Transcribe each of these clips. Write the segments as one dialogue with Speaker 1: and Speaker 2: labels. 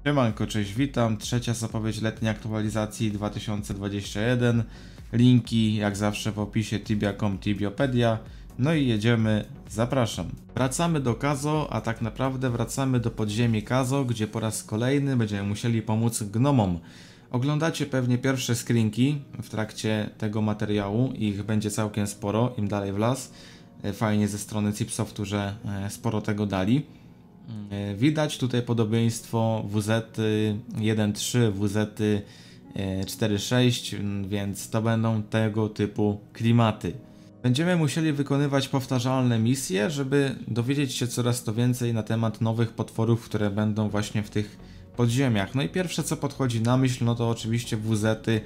Speaker 1: Siemanko, cześć, witam. Trzecia zapowiedź letniej aktualizacji 2021. Linki jak zawsze w opisie tibia.com, tibiopedia. No i jedziemy, zapraszam. Wracamy do Kazo, a tak naprawdę wracamy do podziemi Kazo, gdzie po raz kolejny będziemy musieli pomóc gnomom. Oglądacie pewnie pierwsze screenki w trakcie tego materiału, ich będzie całkiem sporo, im dalej w las. Fajnie ze strony Cipsoftu, że sporo tego dali. Widać tutaj podobieństwo WZ 1.3, WZ 4.6, więc to będą tego typu klimaty. Będziemy musieli wykonywać powtarzalne misje, żeby dowiedzieć się coraz to więcej na temat nowych potworów, które będą właśnie w tych podziemiach. No i pierwsze co podchodzi na myśl, no to oczywiście WZ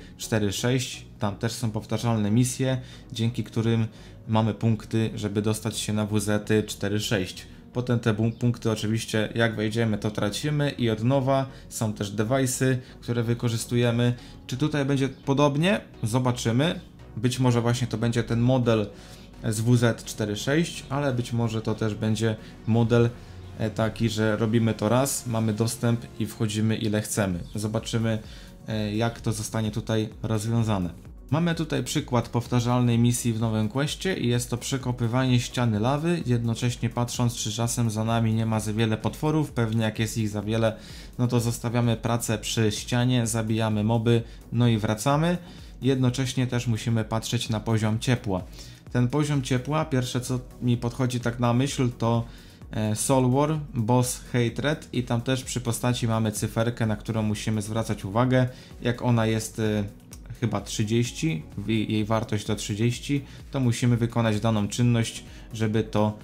Speaker 1: 4.6, tam też są powtarzalne misje, dzięki którym mamy punkty, żeby dostać się na WZ 4.6. Potem te punkty oczywiście jak wejdziemy to tracimy i od nowa są też device'y, które wykorzystujemy. Czy tutaj będzie podobnie? Zobaczymy. Być może właśnie to będzie ten model z WZ4.6, ale być może to też będzie model taki, że robimy to raz, mamy dostęp i wchodzimy ile chcemy. Zobaczymy jak to zostanie tutaj rozwiązane. Mamy tutaj przykład powtarzalnej misji w nowym questie i jest to przekopywanie ściany lawy, jednocześnie patrząc czy czasem za nami nie ma za wiele potworów, pewnie jak jest ich za wiele, no to zostawiamy pracę przy ścianie, zabijamy moby, no i wracamy. Jednocześnie też musimy patrzeć na poziom ciepła. Ten poziom ciepła, pierwsze co mi podchodzi tak na myśl to Soul War, Boss Hatred i tam też przy postaci mamy cyferkę, na którą musimy zwracać uwagę, jak ona jest chyba 30, jej wartość to 30, to musimy wykonać daną czynność, żeby to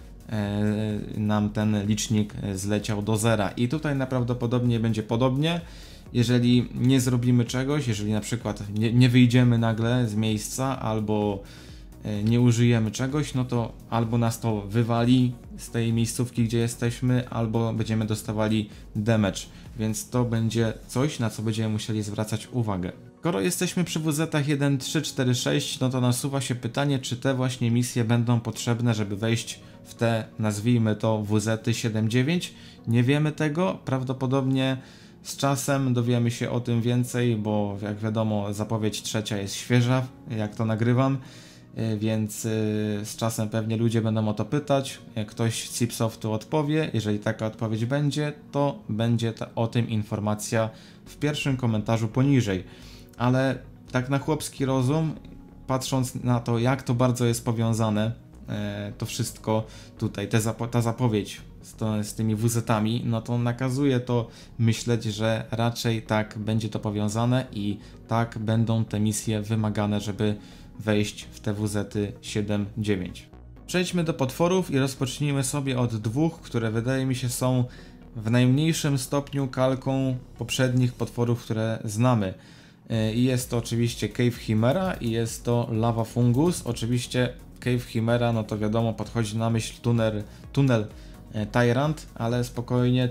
Speaker 1: nam ten licznik zleciał do zera. I tutaj najprawdopodobniej będzie podobnie. Jeżeli nie zrobimy czegoś, jeżeli na przykład nie wyjdziemy nagle z miejsca albo nie użyjemy czegoś, no to albo nas to wywali z tej miejscówki, gdzie jesteśmy, albo będziemy dostawali damage, więc to będzie coś, na co będziemy musieli zwracać uwagę. Skoro jesteśmy przy WZ-ach 1.3.4.6, no to nasuwa się pytanie, czy te właśnie misje będą potrzebne, żeby wejść w te, nazwijmy to, WZ-y 7.9. Nie wiemy tego, prawdopodobnie z czasem dowiemy się o tym więcej, bo jak wiadomo zapowiedź trzecia jest świeża, jak to nagrywam, więc z czasem pewnie ludzie będą o to pytać, ktoś z Cipsoftu odpowie, jeżeli taka odpowiedź będzie, to będzie o tym informacja w pierwszym komentarzu poniżej. Ale tak na chłopski rozum, patrząc na to jak to bardzo jest powiązane, to wszystko tutaj, ta zapowiedź z tymi WZ-ami, no to nakazuje to myśleć, że raczej tak będzie to powiązane i tak będą te misje wymagane, żeby wejść w te WZ-y 7.9. Przejdźmy do potworów i rozpocznijmy sobie od dwóch, które wydaje mi się są w najmniejszym stopniu kalką poprzednich potworów, które znamy. I jest to oczywiście Cave Chimera i jest to Lava Fungus. Oczywiście Cave Chimera, no to wiadomo, podchodzi na myśl tunel Tyrant, ale spokojnie,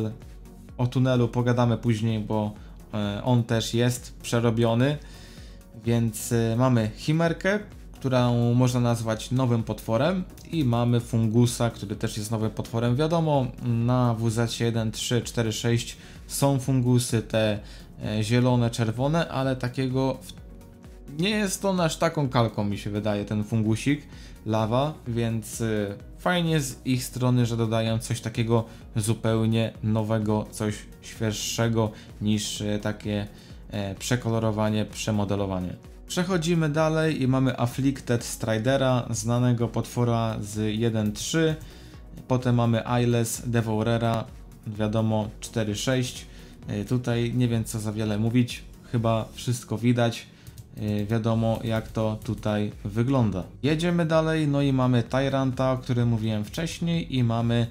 Speaker 1: o tunelu pogadamy później, bo on też jest przerobiony. Więc mamy Chimerkę, którą można nazwać nowym potworem i mamy Fungusa, który też jest nowym potworem. Wiadomo, na WZ 1.3.4.6 są fungusy te zielone, czerwone, ale takiego nie jest to aż taką kalką, mi się wydaje, ten fungusik lawa, więc fajnie z ich strony, że dodają coś takiego zupełnie nowego, coś świeższego niż takie przekolorowanie, przemodelowanie. Przechodzimy dalej i mamy Afflicted Stridera, znanego potwora z 1.3. Potem mamy Eyeless Devourera, wiadomo 4.6. Tutaj nie wiem co za wiele mówić, chyba wszystko widać. Wiadomo jak to tutaj wygląda. Jedziemy dalej, no i mamy Tyranta, o którym mówiłem wcześniej i mamy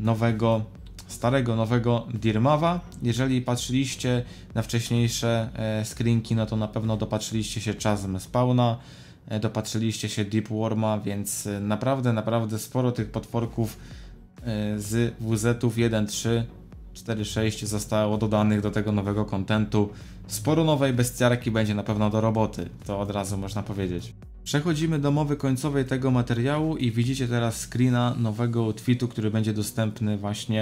Speaker 1: starego, nowego Dirmawa. Jeżeli patrzyliście na wcześniejsze screenki, no to na pewno dopatrzyliście się Chasm Spawna, dopatrzyliście się Deep Worma, więc naprawdę sporo tych potworków z WZ-ów 1.3, 4.6 zostało dodanych do tego nowego kontentu. Sporo nowej bestiarki będzie na pewno do roboty, to od razu można powiedzieć. Przechodzimy do mowy końcowej tego materiału i widzicie teraz screena nowego tweetu, który będzie dostępny właśnie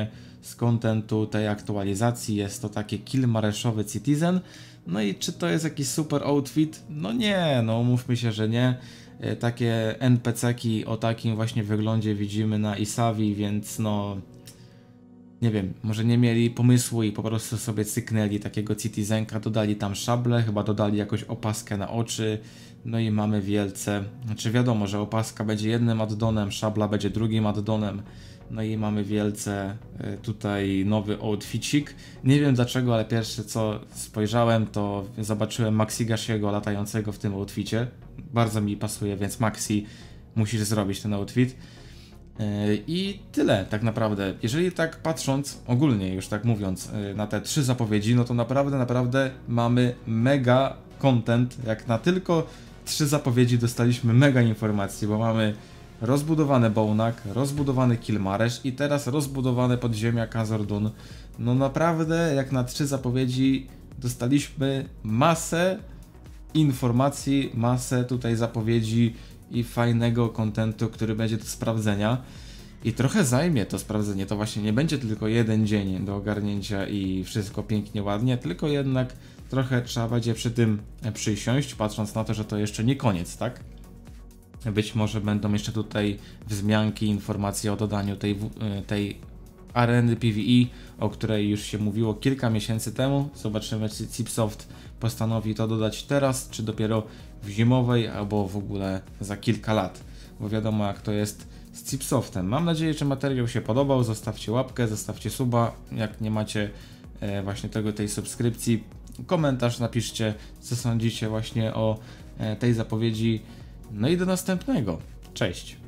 Speaker 1: z kontentu tej aktualizacji. Jest to takie Kilmareszowy Citizen. No i czy to jest jakiś super outfit? No nie, no mówmy się, że nie. Takie NPC-ki o takim właśnie wyglądzie widzimy na Isavi, więc no nie wiem, może nie mieli pomysłu i po prostu sobie cyknęli takiego Citizenka, dodali tam szable, chyba dodali jakąś opaskę na oczy, no i mamy wielce, znaczy wiadomo, że opaska będzie jednym addonem, szabla będzie drugim addonem, no i mamy wielce tutaj nowy outficik. Nie wiem dlaczego, ale pierwsze co spojrzałem, to zobaczyłem Maxigasiego latającego w tym outficie. Bardzo mi pasuje, więc Maxi, musisz zrobić ten outfit. I tyle tak naprawdę. Jeżeli tak patrząc, ogólnie już tak mówiąc, na te 3 zapowiedzi, no to naprawdę mamy mega content. Jak na tylko 3 zapowiedzi dostaliśmy mega informacji, bo mamy rozbudowany Bołnak, rozbudowany Kilmaresz i teraz rozbudowane podziemia Khazad-dûm. No naprawdę, jak na 3 zapowiedzi dostaliśmy masę informacji, masę tutaj zapowiedzi i fajnego kontentu, który będzie do sprawdzenia. I trochę zajmie to sprawdzenie, to właśnie nie będzie tylko jeden dzień do ogarnięcia i wszystko pięknie, ładnie, tylko jednak trochę trzeba będzie przy tym przysiąść, patrząc na to, że to jeszcze nie koniec, tak? Być może będą jeszcze tutaj wzmianki, informacje o dodaniu tej areny PvE, o której już się mówiło kilka miesięcy temu. Zobaczymy, czy Cipsoft postanowi to dodać teraz, czy dopiero w zimowej, albo w ogóle za kilka lat. Bo wiadomo, jak to jest z Cipsoftem. Mam nadzieję, że materiał się podobał. Zostawcie łapkę, zostawcie suba. Jak nie macie właśnie tej subskrypcji, komentarz napiszcie, co sądzicie właśnie o tej zapowiedzi. No i do następnego. Cześć!